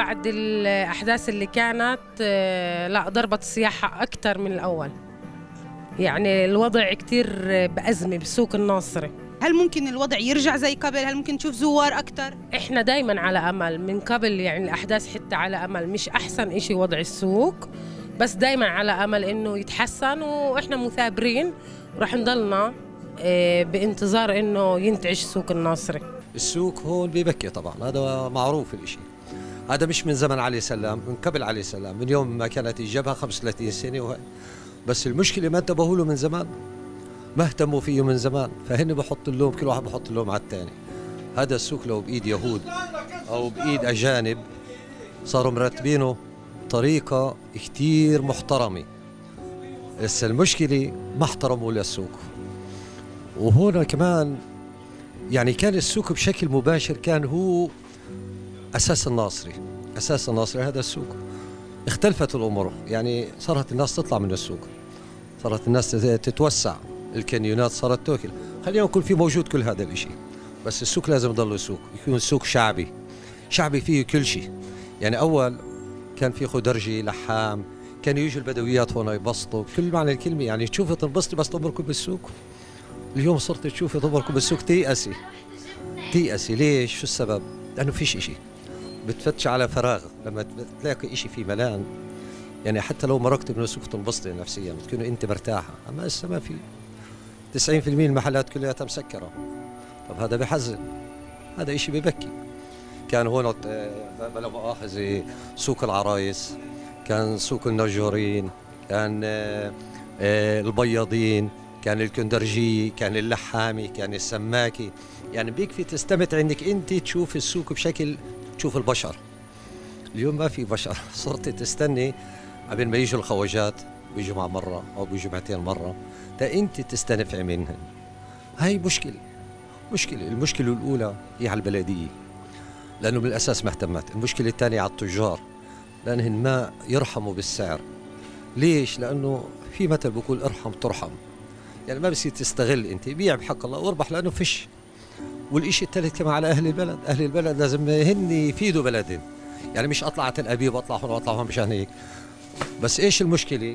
بعد الأحداث اللي كانت لا ضربت السياحة أكثر من الأول. يعني الوضع كتير بأزمة بسوق الناصري. هل ممكن الوضع يرجع زي قبل؟ هل ممكن نشوف زوار أكثر؟ إحنا دايما على أمل من قبل، يعني الأحداث حتى على أمل. مش أحسن إشي وضع السوق، بس دايما على أمل إنه يتحسن، وإحنا مثابرين ورح نضلنا بانتظار إنه ينتعش سوق الناصري. السوق هون ببكي طبعا، هذا معروف الإشي. هذا مش من زمن علي سلام، من قبل علي سلام، من يوم ما كانت الجبهة 35 سنة بس المشكلة ما انتبهوا له من زمان، ما اهتموا فيه من زمان، فهن بحط اللوم، كل واحد بحط اللوم على الثاني. هذا السوق لو بإيد يهود أو بإيد أجانب صاروا مرتبينه طريقة كتير محترمة. بس المشكلة ما احترموا للسوق. وهنا كمان يعني كان السوق بشكل مباشر كان هو أساس الناصري، أساس الناصري هذا السوق. اختلفت الأمور، يعني صارت الناس تطلع من السوق، صارت الناس تتوسع، الكانيونات صارت تاكل. خلينا نقول في موجود كل هذا الاشي، بس السوق لازم يضل سوق، يكون سوق شعبي، شعبي فيه كل شيء. يعني أول كان في خدرجي، لحام، كانوا يجوا البدويات هون يبسطوا، كل معنى الكلمة. يعني تشوفي تنبسطي بس تمركم بالسوق. اليوم صرت تشوفي تمركم بالسوق تيأسي، تيأسي. ليش؟ شو السبب؟ لأنه فيش اشي، بتفتش على فراغ. لما تلاقي اشي في ملان، يعني حتى لو مرقت من السوق تنبسطي نفسيا، بتكون انت مرتاحه. اما هسه ما في، 90% المحلات كلها مسكره. طب هذا بحزن، هذا اشي ببكي. كان هون بلا مؤاخذه سوق العرايس، كان سوق النجارين، كان البياضين، كان الكندرجي، كان اللحامي، كان السماكي. يعني بيكفي تستمتع انك انت تشوف السوق بشكل، تشوف البشر. اليوم ما في بشر، صرت تستني قبل ما يجوا الخواجات، بيجوا مع مرة أو بيجوا معتين مرة، تا أنت تستنفعي منهن. هاي مشكلة. المشكلة الأولى هي على البلدية، لأنه بالأساس ما اهتمت. المشكلة الثانية على التجار، لأنهن ما يرحموا بالسعر. ليش؟ لأنه في مثل بقول ارحم ترحم. يعني ما بصير تستغل، أنت بيع بحق الله واربح، لأنه فيش. والإشي الثالث كمان على أهل البلد، أهل البلد لازم هن يفيدوا بلدهم. يعني مش أطلع على تل أبيب وأطلع هون وأطلع هون مشان هيك. بس إيش المشكلة؟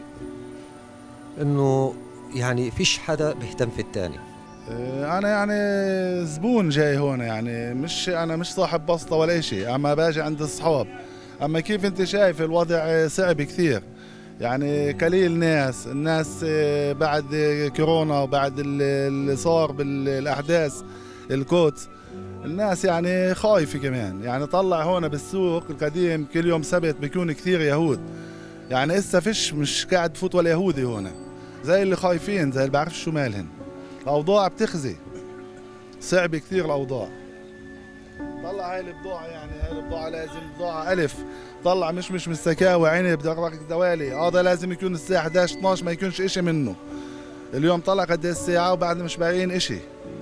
إنه يعني فيش حدا بيهتم في الثاني. أنا يعني زبون جاي هون، يعني أنا مش صاحب بسطة ولا شيء، أما باجي عند الصحاب. أما كيف أنت شايف الوضع صعب كثير، يعني قليل الناس بعد كورونا وبعد اللي صار بالأحداث الكوت، الناس يعني خايفة كمان. يعني طلع هون بالسوق القديم كل يوم سبت بيكون كثير يهود، يعني إسا فيش، مش قاعد بفوت ولا يهودي هون، زي اللي خايفين، زي اللي بعرف شو مالهن. الأوضاع بتخزي، صعب كثير الأوضاع. طلع هاي البضاعة، يعني هاي البضاعة لازم بضاعة ألف، طلع مش من السكاوى، عنب، دغرق، دوالي، هذا لازم يكون الساعة 11 12 ما يكونش إشي منه. اليوم طلع قد الساعة وبعد مش باقيين إشي.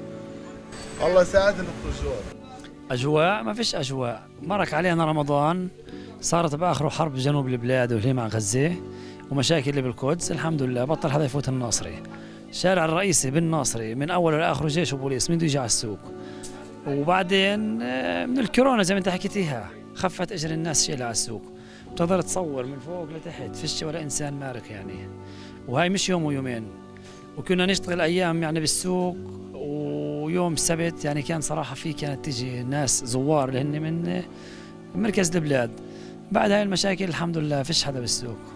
الله يساعدنا التجار. أجواء ما فيش أجواء، مرق علينا رمضان، صارت بآخره حرب جنوب البلاد واللي مع غزة ومشاكل اللي بالقدس. الحمد لله بطل حدا يفوت الناصري. الشارع الرئيسي بالناصري من أوله لآخره جيش وبوليس، من يجي على السوق. وبعدين من الكورونا زي ما أنت حكيتيها خفت أجر الناس شيلها على السوق، بتقدر تصور من فوق لتحت فيش ولا إنسان مارق يعني. وهاي مش يوم ويومين، وكنا نشتغل أيام يعني بالسوق، ويوم السبت يعني كان صراحة كانت تيجي ناس زوار لهن من مركز البلاد. بعد هاي المشاكل الحمد لله فيش حدا بالسوق.